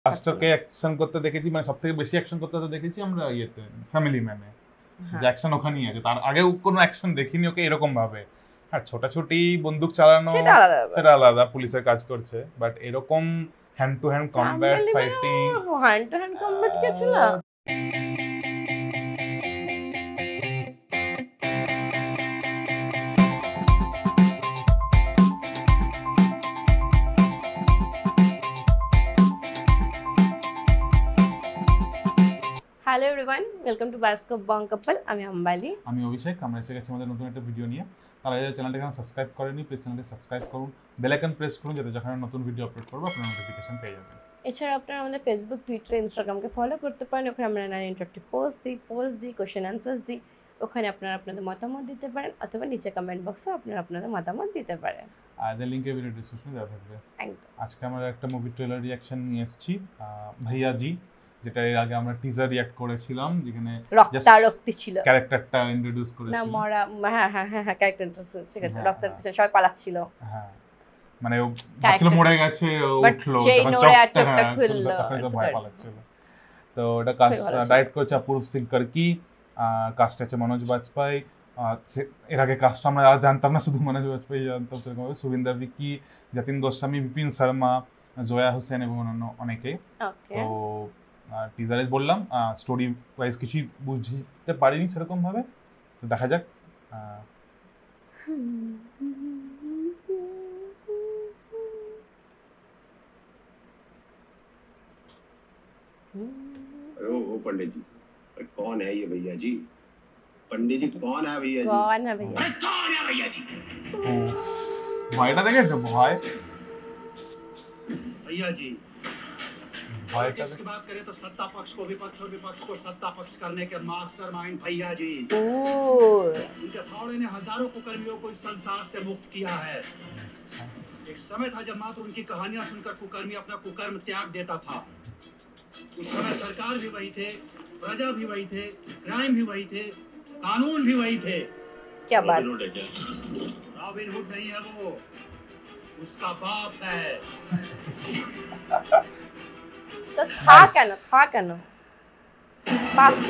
লাস্টকে action করতে দেখেছি, মানে সবথেকে বেশি অ্যাকশন করতে তো দেখেছি আমরা ইয়েতে ফ্যামিলি ম্যানে, যে অ্যাকশন ওখানেই আছে। তার আগেও কোনো অ্যাকশন দেখিনি ওকে এরকম ভাবে। আর ছোটাছুটি বন্দুক চালানো সেটা আলাদা, পুলিশের কাজ করছে, বাট এরকম hand to hand combat fighting, hand to hand combat কে ছিল? Hello everyone, welcome to bioscope bong couple. আমি অম্বালি, আমি অভিষেক। আমরা এসে গেছি আমাদের নতুন একটা ভিডিও নিয়ে। তারা যারা চ্যানেলটাকে সাবস্ক্রাইব করেনি, প্লিজ চ্যানেলটি সাবস্ক্রাইব করুন, বেল আইকন প্রেস করুন, যাতে যখন নতুন ভিডিও আপলোড করবো আপনারা নোটিফিকেশন পেয়ে যাবেন। এছাড়া আপনারা আমাদের ফেসবুক, টুইটার, ইনস্টাগ্রামকে ফলো করতে পারেন। ওখানে আমরা নানা ইন্টারেক্টিভ পোস্ট দিই, কোশ্চেন আনসার্স দিই। ওখানে আপনারা আপনাদের মতামত দিতে পারেন, অথবা নিচে কমেন্ট বক্সে আপনারা আপনাদের মতামত দিতে পারেন। আর এর লিংকে ভিডিও ডিসক্রিপশনে দেওয়া থাকবে। একদম। আজকে আমরা একটা মুভি ট্রেলার রিঅ্যাকশন নিয়ে এসেছি, ভাইয়াজি, যেটা এর আগে আমরা টিজার রিঅ্যাক্ট করেছিলাম, যেখানে রক্তারক্তি ছিল, ক্যারেক্টারটা ইন্ট্রোডিউস করেছিল না মরা, হ্যাঁ ক্যারেক্টারটা ঠিক আছে, রক্তারক্তি ছিল, সবাই পালাচ্ছিল। হ্যাঁ, মানে ও বাচ্চা মরে গেছে, ও উঠলো, যখন চোখটা খুললো ভয় পালাচ্ছিল। তো এটা কাস্ট ডাইরেক্ট করেছে অপূর্ব সিং কার্কি, কাস্ট আছে মনোজ বাজপেয়ী। এর আগে কাস্ট আমরা জানতাম না, শুধু মনোজ বাজপেয়ী জানতাম সেরকম। সুবিন্দর ভিকি, যতীন গোস্বামী, বিপিন শর্মা, জয়া হোসেন এবং অন্যান্য অনেকে। তো টিজারে বললাম, স্টোরি ওয়াইজ কিছুই বুঝতে পারিনি সেরকম ভাবে, তো দেখা যাক। ओ पंडित जी, कौन है ये भैया जी? पंडित जी कौन है भैया जी? कौन है भैया? कौन है भैया जी? ভয়টা দেখেছো? ভয় भैया जी, पॉलिटिक्स की बात करें तो सत्ता पक्ष को विपक्ष और विपक्ष को सत्ता पक्ष करने के मास्टरमाइंड भैया जी। उनके फावड़े ने हजारों कुकर्मियों को इस संसार से मुक्त किया है। एक समय था जब मात्र उनकी कहानियां सुनकर कुकर्मी अपना कुकर्म त्याग देता था। उस समय सरकार भी वही थे, प्रजा भी वही थे, क्राइम भी वही थे, कानून भी वही थे। क्या बात? रॉबिन हुड नहीं है वो, उसका बाप है। तो था কেন পাস্ট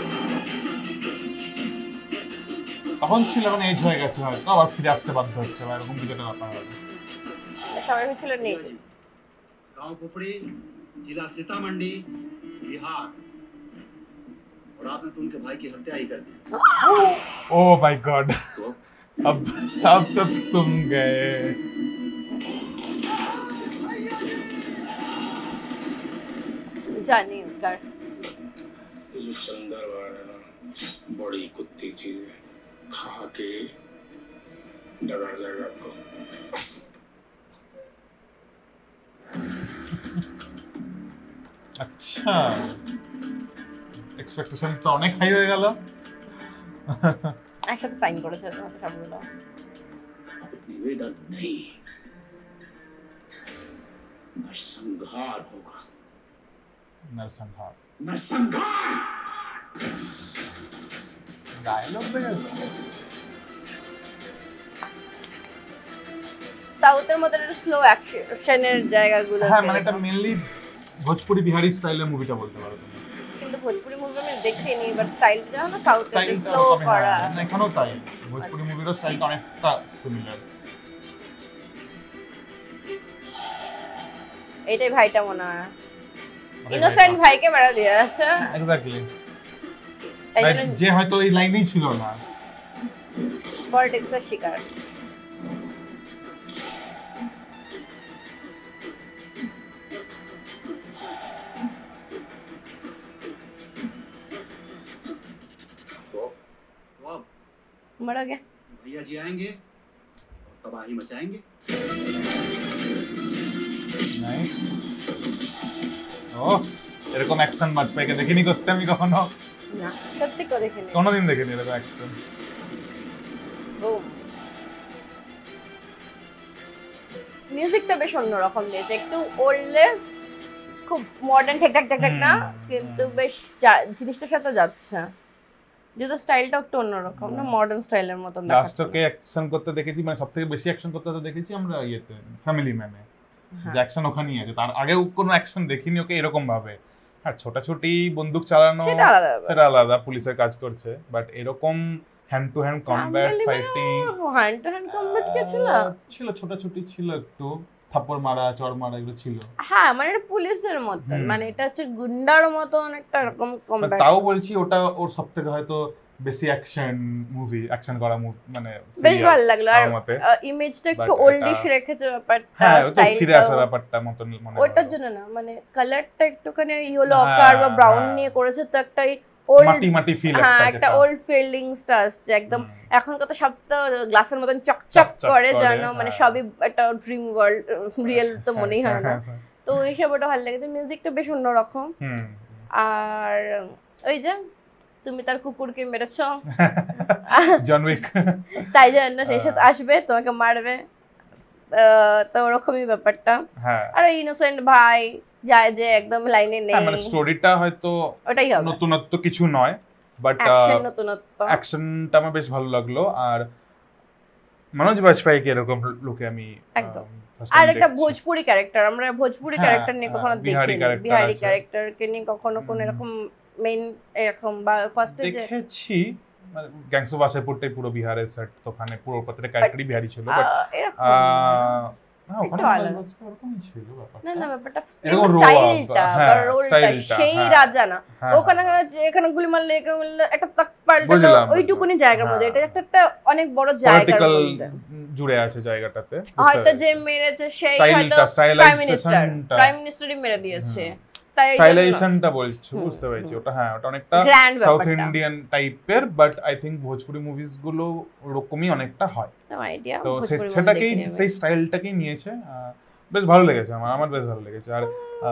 তখন ছিল, এখন এজ হয়ে গেছে, হয়তো আবার ফিরে আসতে বাধ্য হচ্ছে, বা এরকম কিছু একটা ব্যাপার হবে। সবাই ছিল নেই। गांव पुपड़ी, जिला सीतामढ़ी, बिहार। और आपने तो उनके भाई की हत्या ही कर दी। ओ माय गॉड, अब तो तुम गए। जानी कर ये जो चंदर वाला है ना, बड़ी कुत्ती चीज है, खा के डरा जाएगा आपको। अच्छा, এক্সপেকটেশন তো অনেক হাই হয়ে গেল। একসাথে সাইন করেছে তোমাদের সবগুলো। निवेदन नहीं, नरसंहार होगा। नरसंहार, नरसंहार ডায়লগ দেখেছো? সাউথের মতো একটা স্লো অ্যাকশনের জায়গাগুলো। হ্যাঁ, মানে এটা মেইনলি ভোজপুরি বিহারি স্টাইলের মুভিটা বলতে পারো তুমি। কিন্তু ভোজপুরি মুভি আমি দেখিনি, বাট স্টাইলটা না সাউথের স্লো করা। এখানেও তাই, ভোজপুরি মুভিরও স্টাইলটা অনেকটা সিমিলার। এটাই ভাইটা মনে হয় ইনোসেন্ট ভাইকে মেরা দিয়ে আছে। এক্স্যাক্টলি, যে হয়তো এই লাইনেই ছিল না, পলিটিক্সের শিকার। मरा गया। भैया जी आएंगे और तबाही मचाएंगे। নাইস। ও, এরকম অ্যাকশন বাজপেয়ীকে দেখিনি করতে আমি কখনো। না, সত্যি করে দেখিনি, কোনোদিন দেখিনি এরকম অ্যাকশন। মিউজিকটা বেশ অন্যরকম দিয়েছে, একটু ওল্ডলেস, খুব মডার্ন ঠেক না, কিন্তু বেশ জিনিসটার সাথে যাচ্ছে। যেটা স্টাইলটা একটু অন্যরকম, না মডার্ন স্টাইলের মতন দেখাচ্ছে। লাস্টকে অ্যাকশন করতে দেখেছি, মানে সবথেকে বেশি অ্যাকশন করতে দেখেছি আমরা ইয়েতে ফ্যামিলি ম্যানে, যে অ্যাকশন ওখানেই আছে, তার আগেও কোনো অ্যাকশন দেখিনি ওকে এরকম ভাবে। হ্যাঁ, ছোটাছুটি বন্দুক চালানো সেটা আলাদা, পুলিশের কাজ করছে, বাট এরকম hand to hand combat fighting, hand to hand combat কি ছিল ছোটাছুটি ছিল, একটু থাপ্পড় মারা চড় মারা এগুলো ছিল। হ্যাঁ মানে এটা পুলিশের মতন, মানে এটা হচ্ছে গুন্ডার মতন একটা এরকম কমব্যাট। তাও বলছি ওটা ওর সবথেকে হয়তো বেশি অ্যাকশন মুভি, অ্যাকশন করা মুভি, মানে বেশ ভালো লাগলো। আর ইমেজটা একটু ওল্ডিশ রেখেছে ব্যাপারটা, স্টাইলটা ফিরে আসা ব্যাপারটা মতন মনে হয়। ওটার জন্য না, মানে কালারটা একটুখানি ইয়েলো অকার বা ব্রাউন নিয়ে করেছে, তো একটা মাটি মাটি ফিল, একটা ওল্ড ফিলিংসটা আসছে একদম। এখনকার তো সব তো গ্লাসের মতন চকচক করে জানো, মানে সবই একটা ড্রিম ওয়ার্ল্ড, রিয়েল তো মনেই হয় না। তো ওই হিসাবে ওটা ভালো লেগেছে, মিউজিকটা বেশ অন্যরকম। আর ওই যে তুমি তার কুকুরকে মেরেছো জন উইক, তাই জন্য সে সাথে আসবে তোমাকে মারবে, তো ওরকমই ব্যাপারটা। আর ইনোসেন্ট ভাই যায় যে একদম লাইনে নেই, মানে স্টোরিটা হয়তো ওটাই হবে, নতুনত্ব কিছু নয়, বাট অ্যাকশনটা আমার বেশ ভালো লাগলো। আর মনোজ বাজপেয়ীকে এরকম লোকে আমি একদম, আর একটা ভোজপুরি ক্যারেক্টার, আমরা ভোজপুরি ক্যারেক্টার নিয়ে কখনো দেখিনি, বিহারি ক্যারেক্টারকে নিয়ে কখনো কোন এরকম মেইন এরকম বা ফার্স্টে যে দেখেছি, মানে গ্যাংস অফ ওয়াসেপুরটাই পুরো বিহারের সেট, তো ওখানে পুরো প্রত্যেকটা ক্যারেক্টারই বিহারি ছিল, বাট না ওখানে ওরকমই ছিল ব্যাপারটা। না ব্যাপারটা স্টাইলটা বা রোলটা সেই রাজা না, ওখানে এখানে গুলি মারলে একটা তাক পাল্টালো ওইটুকুনি জায়গার মধ্যে, এটা একটা অনেক বড় জায়গার মধ্যে জুড়ে আছে জায়গাটাতে। হয়তো যে মেরেছে সেই হয়তো প্রাইম মিনিস্টারই মেরে দিয়েছে, স্টাইলাইজেশনটা বলছো, বুঝতে পেরেছি ওটা। হ্যাঁ, ওটা অনেকটা সাউথ ইন্ডিয়ান টাইপের, but I think Bhojpuri movies গুলো ওরকমই অনেকটা হয়, তো সেটাকেই সেই স্টাইলটাকেই নিয়েছে। বেশ ভালো লেগেছে আমার বেশ ভালো লেগেছে। আর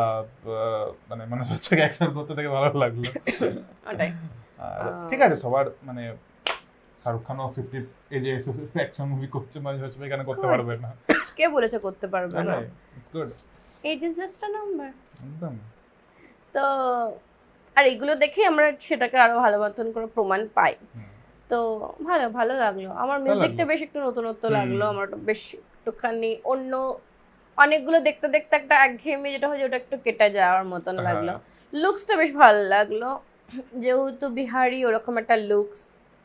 মানে মনে হচ্ছে অ্যাকশন করতে থেকে ভালো লাগলো ওটাই। ঠিক আছে, সবার মানে শাহরুখ খানও 50 এজে এসে অ্যাকশন মুভি করছে, মাঝে মাঝে এখানে করতে পারবে না, কে বলেছে করতে পারবে না? It's good, age is just a number. একদম। তো আর এগুলো দেখে আমরা সেটাকে আরো ভালো মতন করে প্রমাণ পাই, তো ভালো লাগলো আমার। মিউজিকটা বেশ একটু নতুনত্ব লাগলো আমার, বেশ একটুখানি অন্য, অনেকগুলো দেখতে দেখতে একটা একঘেয়েমি যেটা হয় ওটা একটু কেটে যাওয়ার মতন লাগলো। লুকসটা বেশ ভালো লাগলো, যেহেতু বিহারি ওরকম একটা লুকস,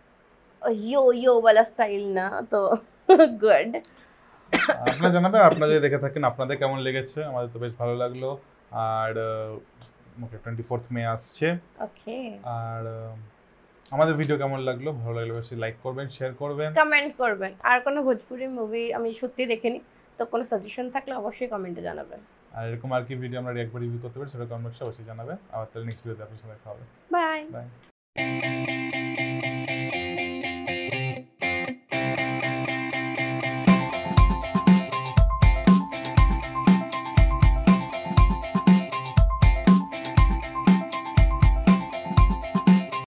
ইয়ো ওয়ালা স্টাইল না, তো গুড। আপনারা জানাবেন আপনারা যদি দেখে থাকেন আপনাদের কেমন লেগেছে, আমাদের তো বেশ ভালো লাগলো। আর 24 মে আসছে, ওকে, আর আমাদের ভিডিও কেমন লাগলো, ভালো লাগলে অবশ্যই লাইক করবেন, শেয়ার করবেন, কমেন্ট করবেন। আর কোনো ভোজপুরি মুভি আমি সত্যি দেখিনি, তো কোনো সাজেশন থাকলে অবশ্যই কমেন্টে জানাবেন। আর এরকম আর কি ভিডিও আমরা রিভিউ করতে পারি সেটা কমেন্টে অবশ্যই জানাবেন। আবার তাহলে নেক্সট ভিডিওতে আপনার সাথে দেখা হবে। বাই।